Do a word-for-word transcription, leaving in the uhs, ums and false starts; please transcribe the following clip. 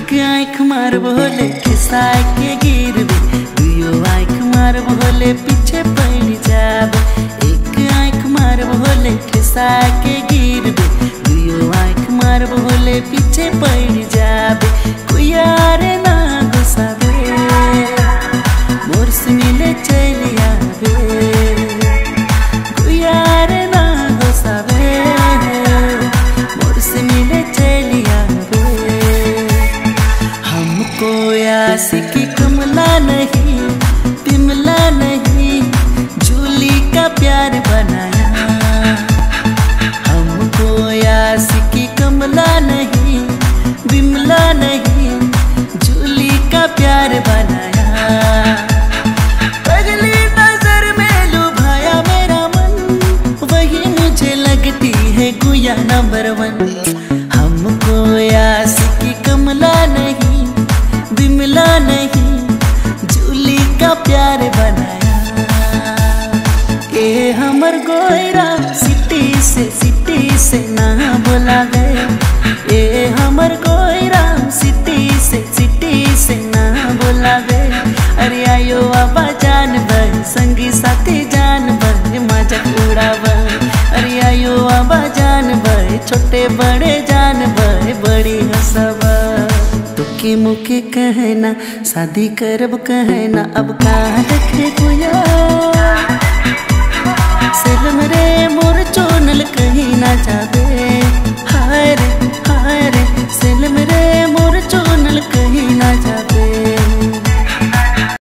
एक आँख मार बोले खिसाए के गिर बे, दुयो आँख मार बोले पीछे पड़ जाब। एक आँख मार बोले खिसाए के गिर बे, दुयो आँख मार बोले पीछे पड़ जाब। कोई यारे ना गुस्साबे, मोर से मिले चल आवे। कोई यारे ना गुस्साबे, मोर से मिले चल आवे। हमको आशिकी कमला नहीं, बिमला नहीं, जूली का प्यार बनाया। हमको आशिकी कमला नहीं, बिमला नहीं, जूली का प्यार बनाया। पगली नजर में लुभाया मेरा मन, वही मुझे लगती है गुया नंबर वन। हमको आशिकी कमला नहीं, बिमला नहीं, जूली का प्यार बनाया। ए हमर गोयरा सिटी से सिटी से ना बोला गया। ए हमर गोयरा सिटी से सिटी से ना बोला गया। अरे आयो आबा जान भर, संगी साथी जान भर, मजाक उड़ावा। अरे आयो आबा जान भर, छोटे बड़े जान भर, बड़ी हंसवा। तुके मुके कहना शादी करब कहना, अब कहाँ देखे कोया।